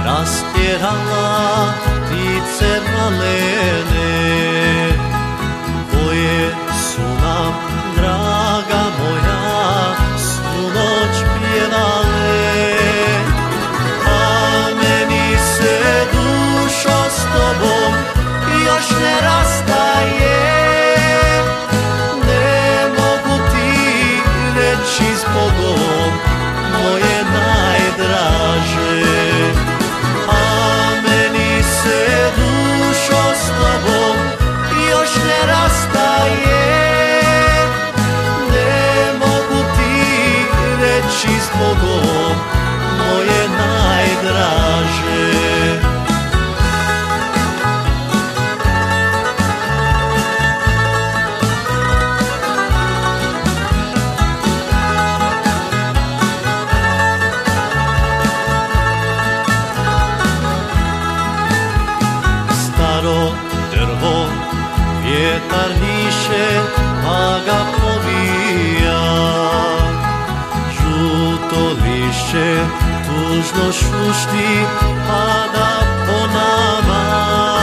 rastjerala ptice malene, koje su nam, draga moja, svu noć pjevale. A meni se, dušo, s tobom još ne rastaje. Ne mogu ti reći zbogom, moje najdraže. A meni se, dušo, s tobom još ne rastaje. Ne mogu ti reći zbogom, moje najdraže. Staro drvo vjetar niše, pa ga povija. Žuto lišće tužno šušti, pada po nama.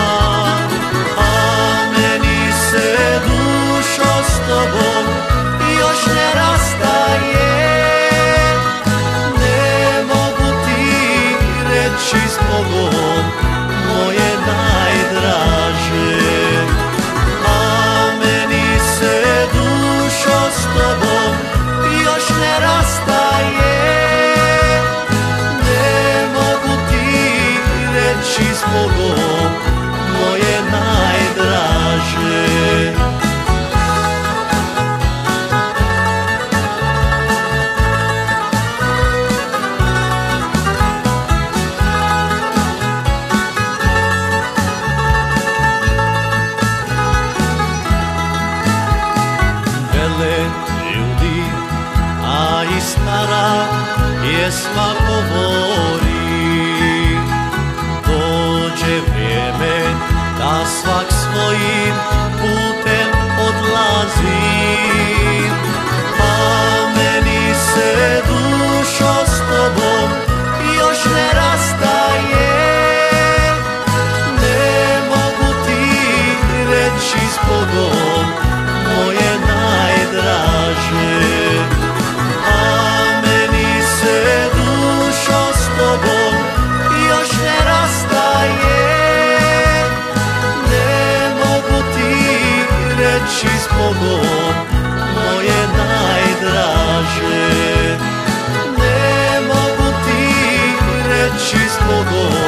A meni se, dušo, s tobom još ne rastaje. Ne mogu ti reći zbogom, moje najdraže. A meni se, dušo, s tobom još ne rastaje. Ne mogu ti reći zbogom, moje najdraže. Ljudi, a i stara pjesma govori, dođe vrijeme da svak svojim putem odlazi. A meni se, dušo, s tobom još ne rastaje. Ne mogu ti reći zbogom, moje najdraže. A meni se, dušo, s tobom još ne rastaje. Ne mogu ti reći zbogom, moje najdraže. Ne mogu ti reći zbogom,